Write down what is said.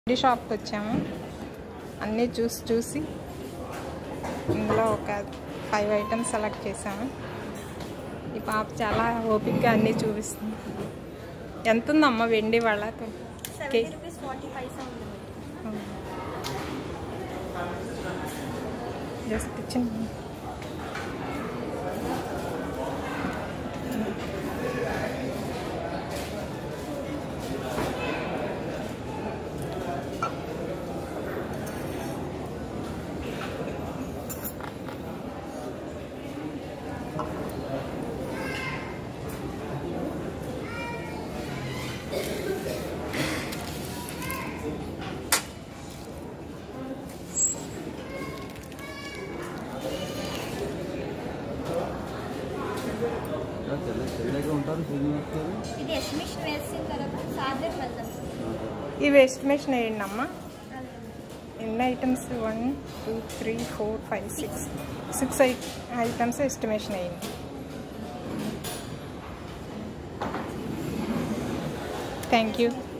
వెండి షాప్కి వచ్చాము. అన్నీ చూసి ఇందులో ఒక 5 ఐటమ్స్ సెలెక్ట్ చేసాము. ఈ పాప చాలా ఓపికగా అన్నీ చూపిస్తుంది. ఎంత ఉందమ్మా వెండి వాళ్ళ? 70 rupees 40 paisa ఉంది. జస్ట్ చిన్న ఇది ఎస్టిమేషన్ వేసిన తర్వాత సార్జెట్ వెళ్తాం. ఇవి ఎస్టిమేషన్ వేయండి అమ్మా. ఎన్ని ఐటమ్స్? 1 2 3 4 5 6 ఐటమ్స్ ఎస్టిమేషన్ అయ్యింది. Thank you.